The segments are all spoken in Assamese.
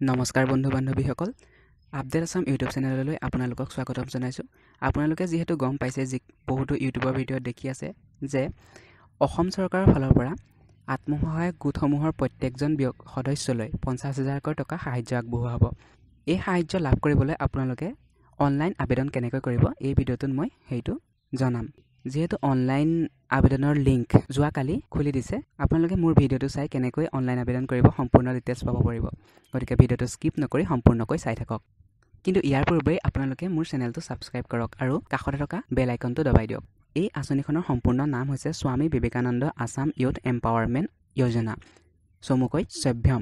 নমস্কাৰ বন্ধু বান্ধৱীসকল আপডেট আসাম ইউটিউব চেনেললৈ আপোনালোকক স্বাগতম জনাইছোঁ। আপোনালোকে যেহেতু গম পাইছে যে বহুতো ইউটিউবৰ ভিডিঅ' দেখি আছে যে অসম চৰকাৰৰ ফালৰ পৰা আত্মসহায়ক গোটসমূহৰ প্ৰত্যেকজন সদস্যলৈ 50,000 টকা সাহায্য আগবঢ়োৱা হ'ব। এই সাহায্য লাভ কৰিবলৈ আপোনালোকে অনলাইন আবেদন কেনেকৈ কৰিব এই ভিডিঅ'টোত মই সেইটো জনাম। যেহেতু অনলাইন আবেদনৰ লিংক যোৱাকালি খুলি দিছে, আপোনালোকে মোৰ ভিডিঅ'টো চাই কেনেকৈ অনলাইন আবেদন কৰিব সম্পূৰ্ণ ডিটেইলছ পাব পাৰিব। গতিকে ভিডিঅ'টো স্কিপ নকৰি সম্পূৰ্ণকৈ চাই থাকক। কিন্তু ইয়াৰ পূৰ্বে আপোনালোকে মোৰ চেনেলটো ছাবস্ক্ৰাইব কৰক আৰু কাষতে থকা বেল আইকনটো দবাই দিয়ক। এই আঁচনিখনৰ সম্পূৰ্ণ নাম হৈছে স্বামী বিবেকানন্দ আসাম ইউথ এম্পাৱাৰমেণ্ট যোজনা, চমুকৈ স্বভ্যম।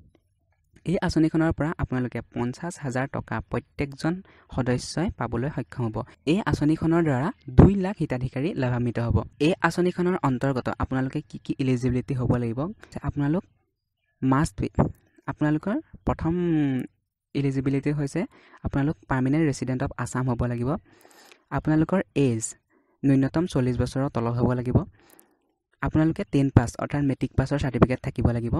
এই আঁচনিখনৰ পৰা আপোনালোকে 50,000 টকা প্ৰত্যেকজন সদস্যই পাবলৈ সক্ষম হ'ব। এই আঁচনিখনৰ দ্বাৰা 2 লাখ হিতাধিকাৰী লাভান্বিত হ'ব। এই আঁচনিখনৰ অন্তৰ্গত আপোনালোকে কি এলিজিবিলিটি হ'ব লাগিব। আপোনালোক মাষ্ট বি, আপোনালোকৰ প্ৰথম এলিজিবিলিটি হৈছে আপোনালোক পাৰ্মানেণ্ট ৰেচিডেণ্ট অফ আসাম হ'ব লাগিব। আপোনালোকৰ এজ ন্যূনতম 40 বছৰৰ তলত হ'ব লাগিব। আপোনালোকে 10 পাছ অৰ্থাৎ মেট্ৰিক পাছৰ চাৰ্টিফিকেট থাকিব লাগিব।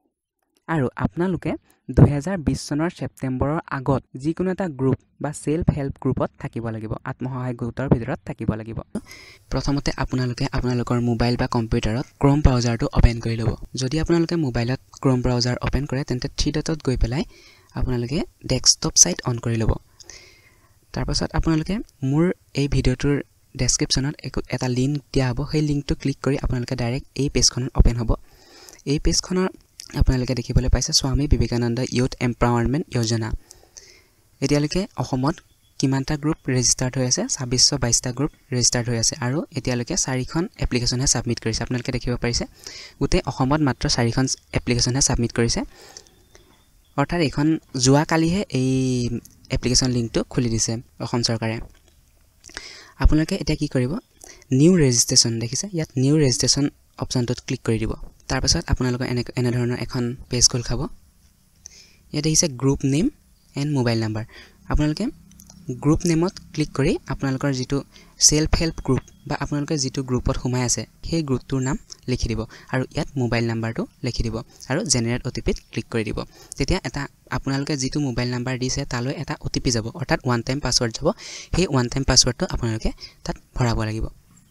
আৰু আপোনালোকে 2020 চনৰ ছেপ্টেম্বৰৰ আগত যিকোনো এটা গ্ৰুপ বা সেল্ফ হেল্প গ্ৰুপত থাকিব লাগিব, আত্মসহায়ক গোটৰ ভিতৰত থাকিব লাগিব। প্ৰথমতে আপোনালোকে আপোনালোকৰ মোবাইল বা কম্পিউটাৰত ক্ৰম ব্ৰাউজাৰটো অপেন কৰি ল'ব। যদি আপোনালোকে মোবাইলত ক্ৰম ব্ৰাউজাৰ অপেন কৰে তেন্তে 3 ডটত গৈ পেলাই আপোনালোকে ডেস্কটপ সাইট অন কৰি ল'ব। তাৰপাছত আপোনালোকে মোৰ এই ভিডিঅ'টোৰ ডেছক্ৰিপশ্যনত এটা লিংক দিয়া হ'ব। সেই লিংকটো ক্লিক কৰি আপোনালোকে ডাইৰেক্ট এই পেজখনত অপেন হ'ব। এই পেজখনৰ আপোনালোকে দেখিবলৈ পাইছে স্বামী বিবেকানন্দ ইউথ এম্পাৱাৰমেণ্ট যোজনা। এতিয়ালৈকে অসমত কিমানটা গ্ৰুপ ৰেজিষ্টাৰ্ড হৈ আছে? 2622টা গ্ৰুপ ৰেজিষ্টাৰ্ড হৈ আছে আৰু এতিয়ালৈকে 4খন এপ্লিকেশ্যনহে ছাবমিট কৰিছে। আপোনালোকে দেখিব পাৰিছে গোটেই অসমত মাত্ৰ 4খন এপ্লিকেশ্যনহে ছাবমিট কৰিছে। অৰ্থাৎ এইখন যোৱাকালিহে এই এপ্লিকেশ্যন লিংকটো খুলি দিছে অসম চৰকাৰে। আপোনালোকে এতিয়া কি কৰিব, নিউ ৰেজিষ্ট্ৰেশ্যন দেখিছে, ইয়াত নিউ ৰেজিষ্ট্ৰেশ্যন অপশ্যনটোত ক্লিক কৰি দিব। তাৰপাছত আপোনালোকৰ এনেধৰণৰ এখন পেজ খোল খাব। ইয়াত দেখিছে group name and mobile number. আপোনালোকে গ্ৰুপ নেমত ক্লিক কৰি আপোনালোকৰ যিটো সেল্ফ হেল্প গ্ৰুপ বা আপোনালোকে যিটো গ্ৰুপত সোমাই আছে সেই গ্ৰুপটোৰ নাম লিখি দিব আৰু ইয়াত মোবাইল নাম্বাৰটো লিখি দিব আৰু জেনেৰেট OTPত ক্লিক কৰি দিব। তেতিয়া এটা আপোনালোকে যিটো মোবাইল নাম্বাৰ দিছে তালৈ এটা OTP যাব, অৰ্থাৎ ওৱান টাইম পাছৱৰ্ড যাব। সেই ওৱান টাইম পাছৱৰ্ডটো আপোনালোকে তাত ভৰাব লাগিব।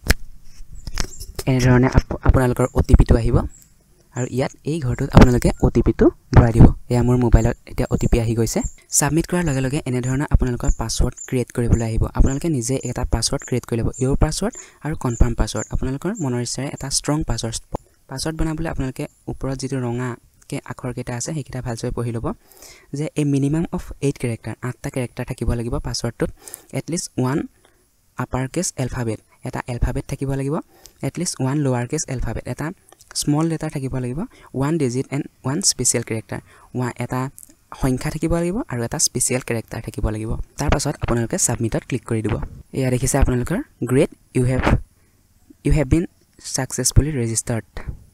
এনেধৰণে আপোনালোকৰ OTPটো আহিব আৰু ইয়াত এই ঘৰটোত আপোনালোকে OTPটো ভৰাই দিব। এয়া মোৰ মোবাইলত এতিয়া OTP আহি গৈছে। সাবমিট কৰাৰ লগে লগে এনেধৰণৰ আপোনালোকৰ পাছৱৰ্ড ক্ৰিয়েট কৰিবলৈ আহিব। আপোনালোকে নিজে এটা পাছৱৰ্ড ক্ৰিয়েট কৰি ল'ব, ইউৰ পাছৱৰ্ড আৰু কনফাৰ্ম পাছৱৰ্ড। আপোনালোকৰ মনৰ ইচ্ছাৰে এটা ষ্ট্ৰং পাছৱৰ্ড বনাবলৈ আপোনালোকে ওপৰত যিটো ৰঙাকৈ আখৰকেইটা আছে সেইকেইটা ভালকৈ পঢ়ি ল'ব যে এ মিনিমাম অফ 8 কেৰেক্টাৰ, 8টা কেৰেক্টাৰ থাকিব লাগিব পাছৱৰ্ডটোত। এটলিষ্ট 1 আপাৰ কেছ এলফাবেট, এটা এলফাবেট থাকিব লাগিব। এটলিষ্ট 1 লোৱাৰ কেছ এলফাবেট, এটা স্মল লেটাৰ থাকিব লাগিব। 1 ডিজিট এণ্ড 1 স্পেচিয়েল কেৰেক্টাৰ, এটা সংখ্যা থাকিব লাগিব আৰু এটা স্পেচিয়েল কেৰেক্টাৰ থাকিব লাগিব। তাৰপাছত আপোনালোকে ছাবমিটত ক্লিক কৰি দিব। এয়া দেখিছে আপোনালোকৰ great you have been successfully registered.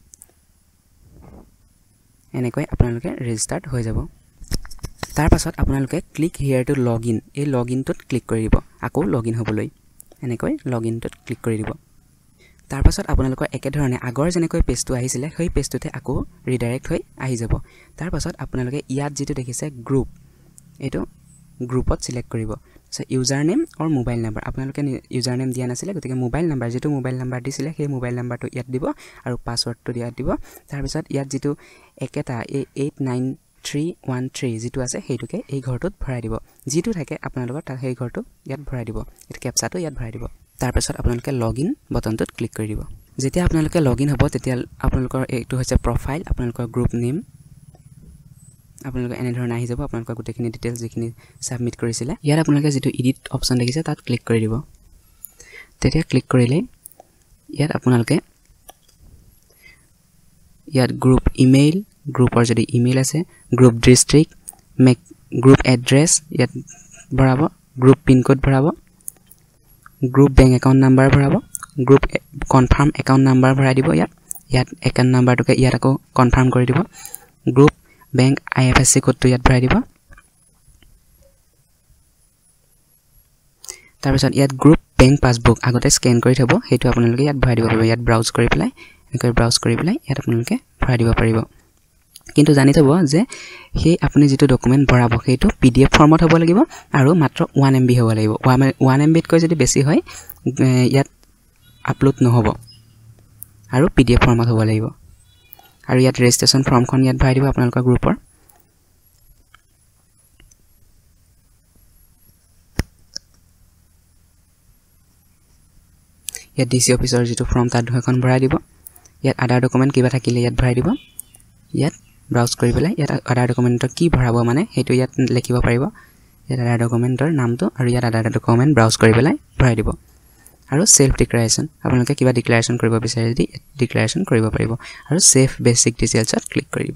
এনেকৈ আপোনালোকে ৰেজিষ্টাৰ্ড হৈ যাব। তাৰপাছত আপোনালোকে click here to log in, এই লগ ইনটোত ক্লিক কৰি দিব। আকৌ লগ ইন হ'বলৈ এনেকৈ লগ ইনটোত ক্লিক কৰি দিব। তাৰপাছত আপোনালোকৰ একেধৰণে আগৰ যেনেকৈ পেজটো আহিছিলে সেই পেজটোতে আকৌ ৰিডাইৰেক্ট হৈ আহি যাব। তাৰপাছত আপোনালোকে ইয়াত যিটো দেখিছে গ্ৰুপ, এইটো গ্ৰুপত চিলেক্ট কৰিব। ইউজাৰ নেম আৰু মোবাইল নাম্বাৰ, আপোনালোকে ইউজাৰ নেম দিয়া নাছিলে গতিকে মোবাইল নাম্বাৰ, যিটো মোবাইল নাম্বাৰ দিছিলে সেই মোবাইল নাম্বাৰটো ইয়াত দিব আৰু পাছৱৰ্ডটো ইয়াত দিব। তাৰপিছত ইয়াত যিটো একেটা এই 89313 যিটো আছে সেইটোকে এই ঘৰটোত ভৰাই দিব। যিটো থাকে আপোনালোকৰ তাত সেই ঘৰটো ইয়াত ভৰাই দিব, এইটো কেপচাটো ইয়াত ভৰাই দিব। তাৰপিছত আপোনালোকে লগ ইন বটনটোত ক্লিক কৰি দিব। যেতিয়া আপোনালোকে লগ ইন হ'ব তেতিয়া আপোনালোকৰ এইটো হৈছে প্ৰফাইল, আপোনালোকৰ গ্ৰুপ নেম, আপোনালোকে এনেধৰণে আহি যাব আপোনালোকৰ গোটেইখিনি ডিটেইলছ যিখিনি ছাবমিট কৰিছিলে। ইয়াত আপোনালোকে যিটো এডিট অপশ্যন দেখিছে তাত ক্লিক কৰি দিব। তেতিয়া ক্লিক কৰিলে ইয়াত আপোনালোকে ইয়াত গ্ৰুপ ইমেইল, গ্ৰুপৰ যদি ইমেইল আছে, গ্ৰুপ ডিষ্ট্ৰিক্ট, গ্ৰুপ এড্ৰেছ ইয়াত ভৰাব, গ্ৰুপ পিনক'ড ভৰাব, গ্ৰুপ বেংক একাউণ্ট নাম্বাৰ ভৰাব, গ্ৰুপ কনফাৰ্ম একাউণ্ট নাম্বাৰ ভৰাই দিব। ইয়াত একাউণ্ট নাম্বাৰটোকে ইয়াত আকৌ কনফাৰ্ম কৰি দিব। গ্ৰুপ বেংক IFSC কোডটো ইয়াত ভৰাই দিব। তাৰপিছত ইয়াত গ্ৰুপ বেংক পাছবুক আগতে স্কেন কৰি থ'ব, সেইটো আপোনালোকে ইয়াত ভৰাই দিব পাৰিব। ইয়াত ব্ৰাউজ কৰি পেলাই এনেকৈ ব্ৰাউজ কৰি পেলাই ইয়াত আপোনালোকে ভৰাই দিব পাৰিব। কিন্তু জানি থব যে সেই আপুনি যেটো ডকুমেন্ট ভৰাব সেইটো PDF ফৰ্মত হ'ব লাগিব আৰু মাত্ৰ 1 MB হ'ব লাগিব 1 MB তকৈ যদি বেছি হয় ইয়াত আপলোড নহব আৰু PDF ফৰ্মত হ'ব লাগিব আৰু ইয়াত ৰেজিষ্ট্ৰেচন ফৰ্মখন ইয়াত ভৰাই দিব আপোনালোকৰ গ্ৰুপৰ ইয়াত DC অফিচৰ যেটো ফৰ্ম তাত এখন ভৰাই দিব ইয়াত আধাৰ ডকুমেন্ট কিবা থাকিলে ইয়াত ভৰাই দিব ইয়াত ব্ৰাউজ কৰি পেলাই ইয়াত আধাৰ ডকুমেন্টৰ কি ভৰাব মানে হেতু ইয়াত লিখিব পাৰিব ইয়াত আধাৰ ডকুমেন্টৰ নামটো আৰু ইয়াত আধাৰ ডকুমেন্ট ব্ৰাউজ কৰি পেলাই ভৰাই দিব আৰু সেলফ ডিক্লাৰেচন আপোনালোকে কিবা ডিক্লাৰেচন কৰিব বিচাৰে যদি ডিক্লাৰেচন কৰিব পাৰিব আৰু সেভ বেসিক ডিটেইলছত ক্লিক কৰিব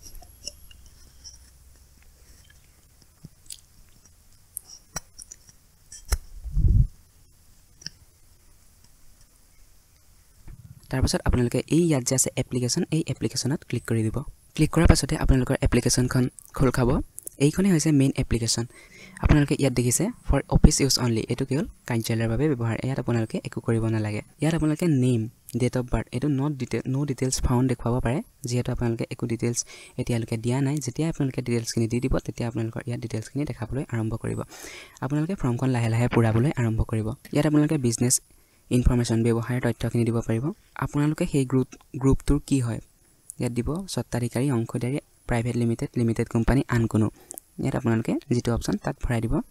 তাৰ পাছত আপোনালোকে এই ইয়াত যে আছে এপ্লিকেশন এই এপ্লিকেশনত ক্লিক কৰি দিব ক্লিক কৰাৰ পাছতে আপোনালোকৰ এপ্লিকেশনখন খোল খাব এইখনে হৈছে মেইন এপ্লিকেশন আপোনালোকে ইয়াত দেখিছে ফৰ অফিস ইউজ অনলি এটো কেৱল কাৰ্যালয়ৰ বাবে ব্যৱহাৰ ইয়াত আপোনালোকে একো কৰিব নালাগে ইয়াত আপোনালোকে নেম ডেট অফ বাৰ্থ এটো নো ডিটেইলছ ফাউন্ড দেখুৱাব পাৰে যেহেতু আপোনালোকে একো ডিটেইলছ এতিয়ালৈকে দিয়া নাই যেতিয়া আপোনালোকে ডিটেইলছখিনি দি দিব তেতিয়া আপোনালোকৰ ইয়াত ডিটেইলছখিনি দেখাবলৈ আৰম্ভ কৰিব আপোনালোকে ফৰ্মখন লাহে লাহে পুৰাবলৈ আৰম্ভ কৰিব ইয়াত আপোনালোকে বিজনেছ ইনফৰমেশন ব্যৱহাৰৰ তথ্যখিনি দিব পাৰিব আপোনালোকে সেই গ্ৰুপটোৰ কি হয় ইয়াত দিব স্বত্বাধিকাৰী অংশীদাৰী প্ৰাইভেট লিমিটেড কোম্পানী আন কোনো ইয়াত আপোনালোকে যেটো অপচন তাত ভৰাই দিব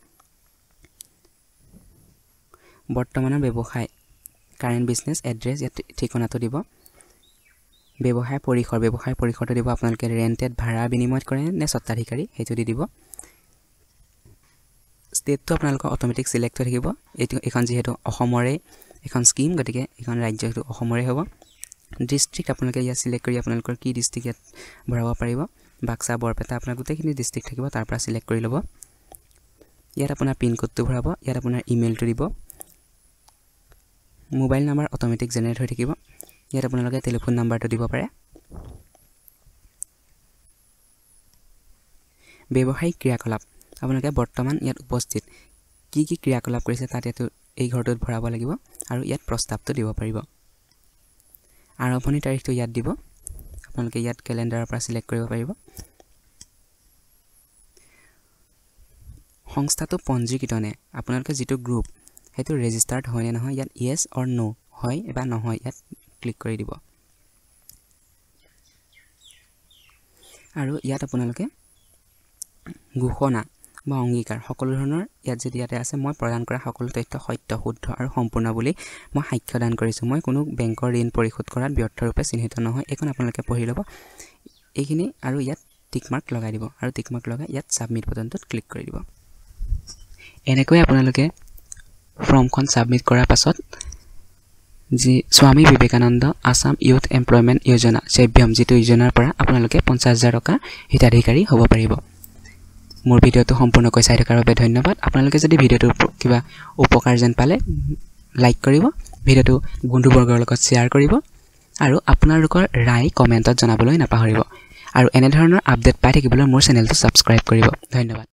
বৰ্তমানৰ ব্যৱসায় কাৰেন্ট বিজনেছ এড্ৰেছ ইয়াত ঠিকনাটো দিব ব্যৱসায় পৰিসৰটো দিব আপোনালোকে ৰেন্টেড ভাড়া বিনিময় কৰে নে স্বত্বাধিকাৰী হেতু দি দিব ষ্টেটটো আপোনালোকৰ অটোমেটিক সিলেক্ট হৈ থাকিব এখন যেহেতু অসমৰে এখন স্কিম গতিকে এখন ৰাজ্যটো অসমৰে হ'ব ডিস্ট্ৰিক্ট আপোনালোকে ইয়া সিলেক্ট কৰি আপোনালোকৰ কি ডিস্ট্ৰিক্ট ইয়াত ভৰাব পাৰিব বাক্সা বৰপেটা আপোনাৰ গোটেইখিনি ডিস্ট্ৰিক্ট থাকিব তাৰ পৰা সিলেক্ট কৰি ল'ব ইয়াত আপোনাৰ পিন কোডটো ভৰাব ইয়াত আপোনাৰ ইমেইলটো দিব মোবাইল নাম্বাৰ অটোমেটিক জেনাৰেট হৈ থাকিব ইয়াত আপোনালোকে টেলিফোন নাম্বাৰটো দিব পাৰে ব্যৱসায়িক ক্ৰিয়াকলাপ আপোনালোকে বৰ্তমান ইয়াত উপস্থিত কি ক্ৰিয়াকলাপ কৰিছে তাত এটো এই ঘৰটোত ভৰাব লাগিব আৰু ইয়াত প্ৰস্তাৱটো দিব পাৰিব আৰম্ভণি তাৰিখটো ইয়াত দিব আপোনালোকে ইয়াত ক্যালেন্ডাৰৰ পৰা সিলেক্ট কৰিব পাৰিব সংস্থাটো পঞ্জীকৃত নে আপোনালোকে যেটো গ্ৰুপ হেতু ৰেজিষ্টাৰ্ড হয় নে নহয় ইয়াত yes or no হয় বা নহয় ইয়াত ক্লিক কৰি দিব আৰু ইয়াত আপোনালোকে ঘোষণা বা অংগীকাৰ সকলো ধৰণৰ ইয়াত যদি ইয়াতে আছে মই প্ৰদান কৰা সকলো তথ্য সত্য শুদ্ধ আৰু সম্পূৰ্ণ বুলি মই সাক্ষ্য দান কৰিছো মই কোনো বেংকৰ ঋণ পৰিশোধ কৰাত ব্যৰ্থ ৰূপে চিহ্নিত নহয় এখন আপোনালোকে পঢ়ি ল'ব এইখিনি আৰু ইয়াত টিক মাৰ্ক লগাই দিব আৰু টিক মাৰ্ক লগাই ইয়াত সাবমিট বাটনটোত ক্লিক কৰি দিব এনেকৈ আপোনালোকে ফৰ্মখন সাবমিট কৰাৰ পাছত যি স্বামী বিবেকানন্দ আসাম ইউথ এমপ্লয়মেন্ট যোজনা সেভ্যম যেটো যোজনাৰ পৰা আপোনালোকে 50000 টকা হিতাধিকাৰী হ'ব পাৰিব মোৰ ভিডিওটো সম্পূৰ্ণকৈ চাই থকাৰ বাবে ধন্যবাদ আপোনালোকে যদি ভিডিওটো কিবা উপকাৰ যেন পালে লাইক কৰিব ভিডিওটো বন্ধুবৰ্গৰ লগত শেয়াৰ কৰিব আৰু আপোনালোকৰ ৰায় কমেন্টত জনাবলৈ নাপাহৰিব আৰু এনে ধৰণৰ আপডেট পাই থাকিবলৈ মোৰ চেনেলটো সাবস্ক্ৰাইব কৰিব ধন্যবাদ